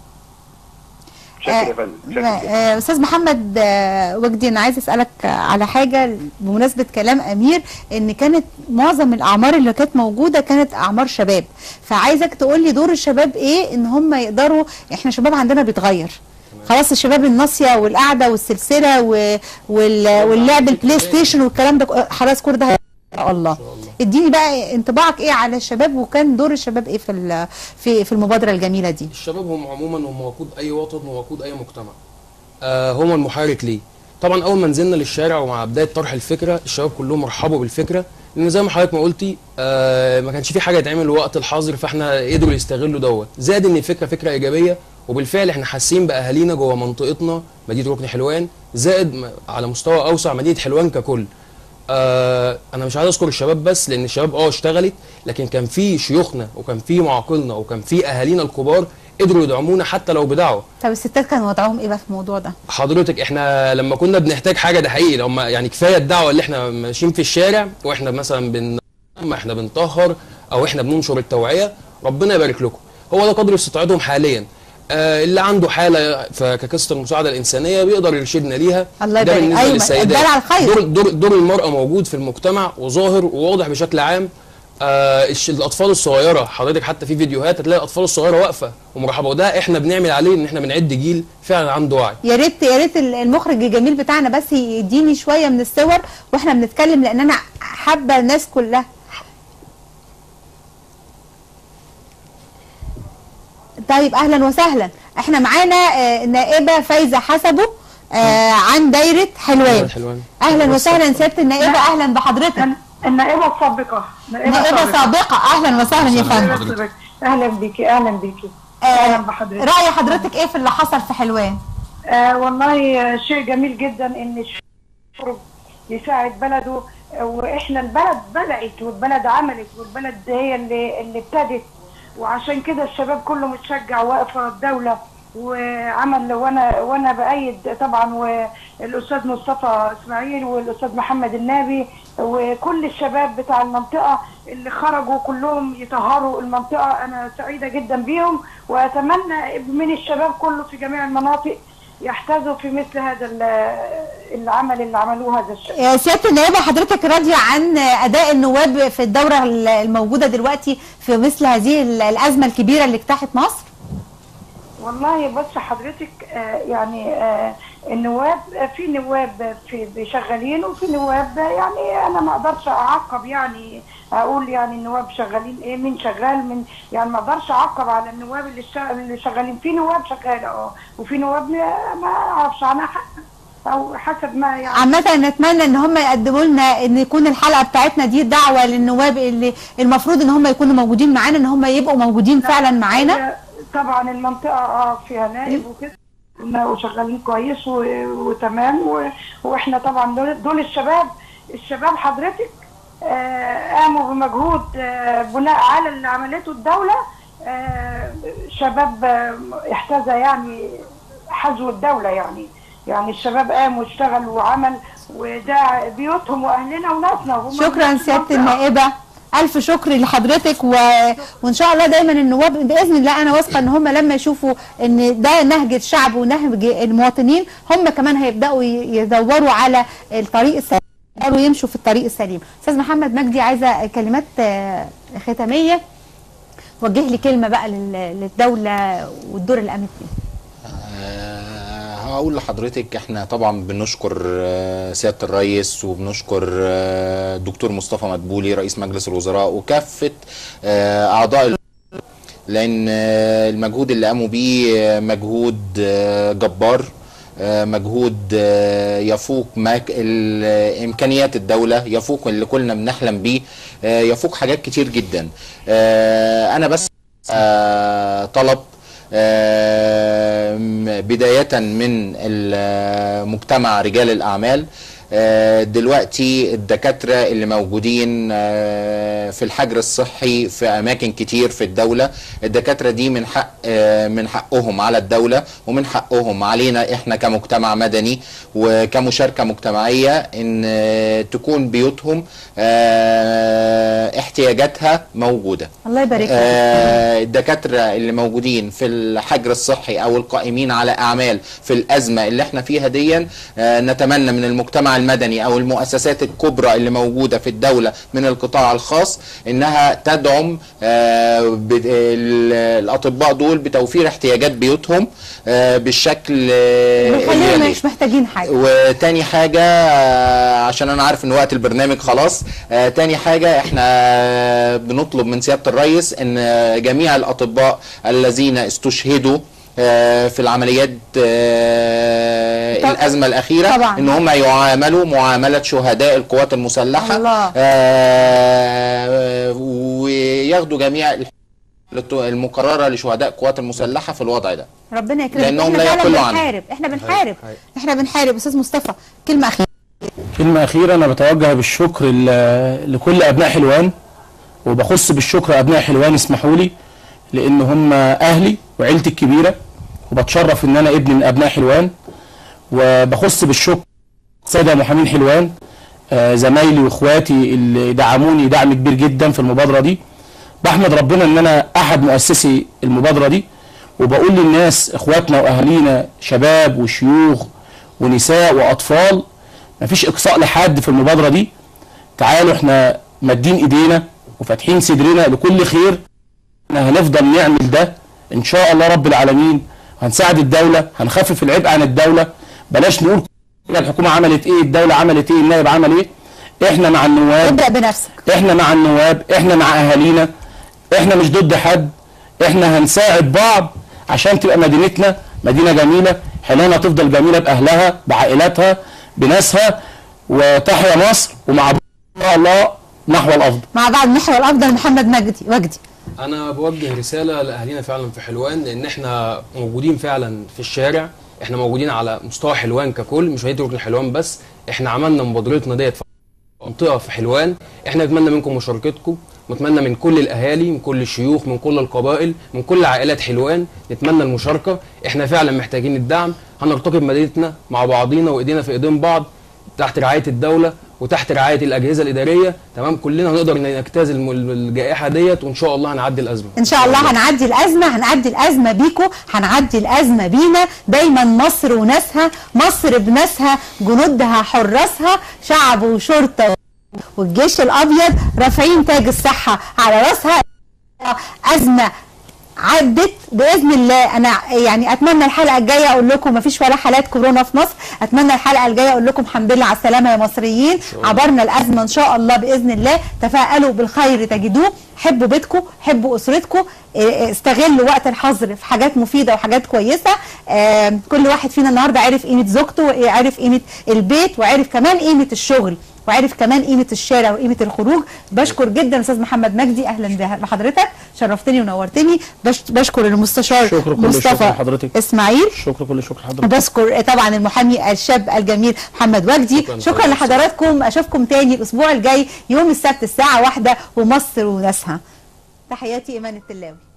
S7: شكرا يا فندم.
S1: استاذ محمد وجدي، انا عايز اسالك على حاجه بمناسبه كلام امير، ان كانت معظم الاعمار اللي كانت موجوده كانت اعمار شباب، فعايزك تقول لي دور الشباب ايه ان هم يقدروا. احنا شباب عندنا بيتغير خلاص، الشباب الناصيه والقعده والسلسله واللعب البلاي ستيشن والكلام ده خلاص كل ده ان شاء الله. اديني بقى انطباعك ايه على الشباب، وكان دور الشباب ايه في في في المبادره الجميله دي؟
S4: الشباب هم عموما هم وقود اي وطن ووقود اي مجتمع. آه هم المحرك ليه. طبعا اول ما نزلنا للشارع ومع بدايه طرح الفكره، الشباب كلهم رحبوا بالفكره، لان زي ما حضرتك ما قلتي آه ما كانش في حاجه تعمل وقت الحظر، فاحنا قدروا يستغلوا دوت. زائد ان الفكره فكره ايجابيه، وبالفعل احنا حاسين باهالينا جوه منطقتنا مدينه ركن حلوان، زائد على مستوى اوسع مدينه حلوان ككل. آه انا مش عايز اذكر الشباب بس، لان الشباب اه اشتغلت، لكن كان في شيوخنا وكان في معاقلنا وكان في اهالينا الكبار قدروا يدعمونا حتى لو بدعوه.
S1: طب الستات كان وضعهم ايه بقى في الموضوع ده؟
S4: حضرتك احنا لما كنا بنحتاج حاجه ده حقيقي، لو يعني كفايه الدعوه اللي احنا ماشيين في الشارع واحنا مثلا بن احنا بنطهر او احنا بننشر التوعيه، ربنا يبارك لكم. هو ده قدر استطاعتهم حاليا. آه اللي عنده حاله كقصه المساعده الانسانيه بيقدر يرشدنا ليها.
S1: الله يبارك.
S4: ده بالنسبه
S1: أيوة.
S4: للسيدات.
S1: على الخير.
S4: دور, دور دور المراه موجود في المجتمع وظاهر وواضح بشكل عام. آه الاطفال الصغيره، حضرتك حتى في فيديوهات هتلاقي الاطفال الصغيره واقفه ومرحبه، وده احنا بنعمل عليه ان احنا بنعد جيل فعلا عنده وعي.
S1: يا ريت يا ريت المخرج الجميل بتاعنا بس يديني شويه من الصور واحنا بنتكلم، لان انا حابه الناس كلها. طيب اهلا وسهلا، احنا معانا النائبه فايزه حسبه آه عن دايره حلوان.
S4: حلوان.
S1: اهلا وسهلا سياده النائبه، اهلا بحضرتك.
S5: النائبه السابقه.
S1: نائبه سابقه، اهلا وسهلا يا فندم.
S5: اهلا بيكي اهلا بيكي.
S1: آه اهلا بحضرتك. راي حضرتك ايه في اللي حصل في حلوان؟
S5: آه والله شيء جميل جدا ان الشعب يساعد بلده، واحنا البلد بدات والبلد عملت والبلد هي اللي اللي ابتدت، وعشان كده الشباب كله متشجع واقف ورا الدوله وعمل. وانا وانا بايد طبعا، والاستاذ مصطفى اسماعيل والاستاذ محمد النابي وكل الشباب بتاع المنطقه اللي خرجوا كلهم يطهروا المنطقه. انا سعيده جدا بيهم، واتمنى من الشباب كله في جميع المناطق يحتذوا في مثل هذا العمل اللي عملوه هذا الشباب.
S1: سياده النائبه، حضرتك راضيه عن اداء النواب في الدوره الموجوده دلوقتي في مثل هذه الازمه الكبيره اللي اجتاحت مصر؟
S8: والله بص حضرتك آه يعني آه النواب في نواب في شغالين وفي نواب يعني انا ما اقدرش اعقب يعني اقول يعني النواب شغالين ايه مين شغال من يعني ما اقدرش اعقب على النواب اللي اللي شغالين. في نواب شغاله اه وفي نواب ما اعرفش عنها او حسب ما يعني.
S1: عامة نتمنى ان هم يقدموا لنا ان يكون الحلقه بتاعتنا دي دعوه للنواب اللي المفروض ان هم يكونوا موجودين معانا ان هم يبقوا موجودين فعلا معانا.
S8: طبعا المنطقه اه فيها نائب وكده وشغالين كويس وتمام واحنا طبعا دول, دول الشباب الشباب حضرتك آه قاموا بمجهود آه بناء على اللي عملته الدوله. آه شباب آه احتذى يعني حذو الدوله يعني يعني الشباب قام واشتغل وعمل وده بيوتهم واهلنا وناسنا.
S1: شكرا سياده النائبه، الف شكر لحضرتك و... وان شاء الله دايما النواب باذن الله انا واثقه ان هم لما يشوفوا ان ده نهج الشعب ونهج المواطنين هم كمان هيبداوا يدوروا على الطريق السليم ويمشوا في الطريق السليم. استاذ محمد مجدي عايزه كلمات ختاميه، وجه لي كلمه بقى للدوله والدور اللي قامت فيه.
S2: هقول لحضرتك احنا طبعا بنشكر سياده الرئيس وبنشكر الدكتور مصطفى مدبولي رئيس مجلس الوزراء وكافه اعضاء، لان المجهود اللي قاموا بيه مجهود جبار، مجهود يفوق امكانيات الدوله، يفوق اللي كلنا بنحلم بيه، يفوق حاجات كتير جدا. انا بس طلب بداية من المجتمع رجال الأعمال. دلوقتي الدكاترة اللي موجودين في الحجر الصحي في أماكن كتير في الدولة، الدكاترة دي من حق من حقهم على الدولة ومن حقهم علينا إحنا كمجتمع مدني وكمشاركة مجتمعية إن تكون بيوتهم احتياجاتها موجودة.
S1: الله يبارك لك.
S2: الدكاترة اللي موجودين في الحجر الصحي أو القائمين على أعمال في الأزمة اللي احنا فيها دي، نتمنى من المجتمع المدني او المؤسسات الكبرى اللي موجوده في الدوله من القطاع الخاص انها تدعم الاطباء دول بتوفير احتياجات بيوتهم بالشكل
S1: اللي مش محتاجين حاجه.
S2: وتاني حاجه عشان انا عارف ان وقت البرنامج خلاص، تاني حاجه احنا بنطلب من سياده الرئيس ان جميع الاطباء الذين استشهدوا في العمليات الأزمة الأخيرة طبعا. إن هم يعاملوا معاملة شهداء القوات المسلحة الله. وياخدوا جميع المقررة لشهداء القوات المسلحة في الوضع ده.
S1: ربنا يكرمك.
S2: لأنهم لا يقلوا عنه.
S1: احنا بنحارب احنا بنحارب. أستاذ مصطفى كلمة أخيرة.
S3: كلمة أخيرة، أنا بتوجه بالشكر لكل أبناء حلوان، وبخص بالشكر أبناء حلوان اسمحوا لي، لأن هم أهلي وعيلتي الكبيرة، وبتشرف إن أنا ابن من أبناء حلوان. وبخص بالشكر سادة محامين حلوان، آه زمايلي وإخواتي اللي دعموني دعم كبير جدا في المبادرة دي. بحمد ربنا إن أنا أحد مؤسسي المبادرة دي، وبقول للناس إخواتنا وأهالينا شباب وشيوخ ونساء وأطفال، مفيش إقصاء لحد في المبادرة دي. تعالوا إحنا مادين إيدينا وفاتحين صدرنا لكل خير. احنا هنفضل نعمل ده ان شاء الله رب العالمين، هنساعد الدوله، هنخفف العبء عن الدوله. بلاش نقول الحكومه عملت ايه، الدوله عملت ايه، النائب عمل ايه. احنا مع النواب،
S1: ابدا بنفسك.
S3: احنا مع النواب، احنا مع اهالينا، احنا مش ضد حد، احنا هنساعد بعض عشان تبقى مدينتنا مدينه جميله. حلوان تفضل جميله باهلها بعائلاتها بناسها، وتحيا مصر، ومع بعض ان شاء الله نحو الافضل.
S1: مع بعض نحو الافضل. محمد مجدي وجدي.
S4: انا بوجه رساله لاهالينا فعلا في حلوان، لان احنا موجودين فعلا في الشارع، احنا موجودين على مستوى حلوان ككل، مش مدينه ركن حلوان بس. احنا عملنا مبادرتنا ديت في منطقه في حلوان. احنا نتمنى منكم مشاركتكم، ونتمنى من كل الاهالي، من كل الشيوخ، من كل القبائل، من كل عائلات حلوان، نتمنى المشاركه. احنا فعلا محتاجين الدعم. هنرتقي بمدينتنا مع بعضينا وايدينا في ايدين بعض تحت رعايه الدوله وتحت رعايه الاجهزه الاداريه. تمام، كلنا هنقدر نجتاز الجائحه ديت، وان شاء الله هنعدي الازمه.
S1: ان شاء الله هنعدي الازمه، هنعدي الازمه بيكو، هنعدي الازمه بينا. دايما مصر وناسها، مصر بناسها، جنودها حراسها، شعب وشرطه والجيش الابيض رافعين تاج الصحه على راسها. ازمه عدت باذن الله. انا يعني اتمنى الحلقه الجايه اقول لكم مفيش ولا حالات كورونا في مصر، اتمنى الحلقه الجايه اقول لكم الحمد لله على السلامه يا مصريين، عبرنا الازمه ان شاء الله باذن الله. تفائلوا بالخير تجدوه، حبوا بيتكم، حبوا اسرتكم، استغلوا وقت الحظر في حاجات مفيده وحاجات كويسه. كل واحد فينا النهارده عرف قيمه زوجته، وعرف قيمه البيت، وعرف كمان قيمه الشغل، وعرف كمان قيمه الشارع وقيمه الخروج. بشكر جدا استاذ محمد مجدي، اهلا بحضرتك، شرفتني ونورتني. بشكر المستشار مصطفى اسماعيل،
S3: شكر كل شكر حضرتك.
S1: بشكر طبعا المحامي الشاب الجميل محمد وجدي. شكرا, شكرا لحضراتكم، اشوفكم تاني الاسبوع الجاي يوم السبت الساعه واحدة ومصر وناسها. تحياتي ايمان التلاوي.